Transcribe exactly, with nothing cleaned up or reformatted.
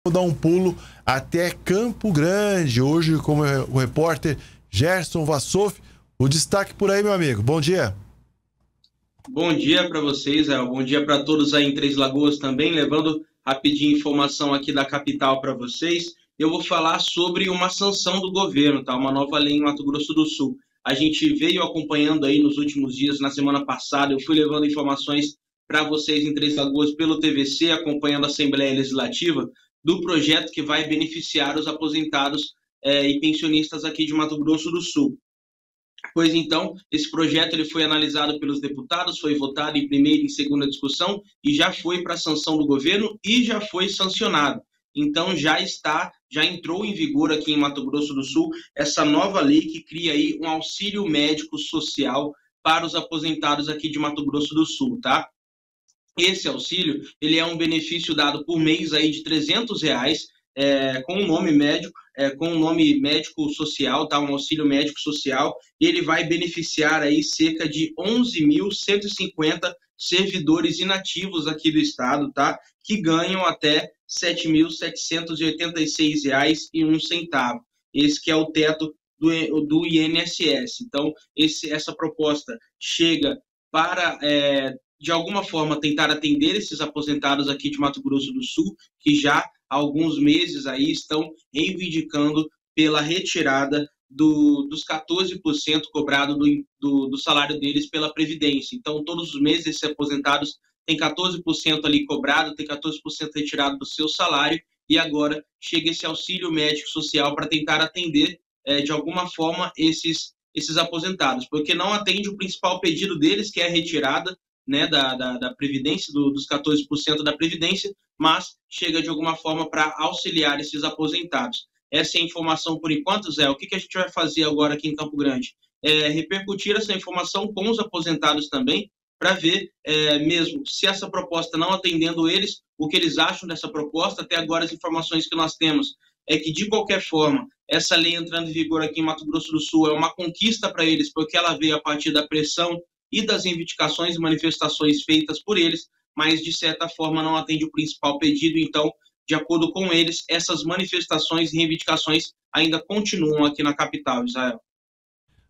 Vou dar um pulo até Campo Grande, hoje como o repórter Gerson Vassoff. O destaque por aí, meu amigo. Bom dia. Bom dia para vocês, é, bom dia para todos aí em Três Lagoas também, levando rapidinho informação aqui da capital para vocês. Eu vou falar sobre uma sanção do governo, tá? Uma nova lei em Mato Grosso do Sul. A gente veio acompanhando aí nos últimos dias, na semana passada, eu fui levando informações para vocês em Três Lagoas pelo T V C, acompanhando a Assembleia Legislativa, do projeto que vai beneficiar os aposentados é, e pensionistas aqui de Mato Grosso do Sul. Pois então, esse projeto ele foi analisado pelos deputados, foi votado em primeira e segunda discussão e já foi para a sanção do governo e já foi sancionado. Então já está, já entrou em vigor aqui em Mato Grosso do Sul essa nova lei que cria aí um auxílio médico social para os aposentados aqui de Mato Grosso do Sul, tá? Esse auxílio, ele é um benefício dado por mês aí de trezentos reais, é, com o nome médico, é, com o nome médico social, tá? Um auxílio médico social, e ele vai beneficiar aí cerca de onze mil cento e cinquenta servidores inativos aqui do estado, tá? Que ganham até sete mil setecentos e oitenta e seis reais e um centavo. Esse que é o teto do, do I N S S. Então, esse, essa proposta chega para é, de alguma forma, tentar atender esses aposentados aqui de Mato Grosso do Sul, que já há alguns meses aí estão reivindicando pela retirada do, dos quatorze por cento cobrado do, do, do salário deles pela Previdência. Então, todos os meses esses aposentados têm quatorze por cento ali cobrado, tem quatorze por cento retirado do seu salário, e agora chega esse auxílio médico social para tentar atender, é, de alguma forma, esses, esses aposentados, porque não atende o principal pedido deles, que é a retirada, né, da, da, da Previdência, do, dos quatorze por cento da Previdência, mas chega de alguma forma para auxiliar esses aposentados. Essa é a informação por enquanto, Zé. O que, que a gente vai fazer agora aqui em Campo Grande? É repercutir essa informação com os aposentados também, para ver é, mesmo se essa proposta não atendendo eles, o que eles acham dessa proposta. Até agora as informações que nós temos é que, de qualquer forma, essa lei entrando em vigor aqui em Mato Grosso do Sul é uma conquista para eles, porque ela veio a partir da pressão e das reivindicações e manifestações feitas por eles, mas de certa forma não atende o principal pedido. Então, de acordo com eles, essas manifestações e reivindicações ainda continuam aqui na capital, Israel.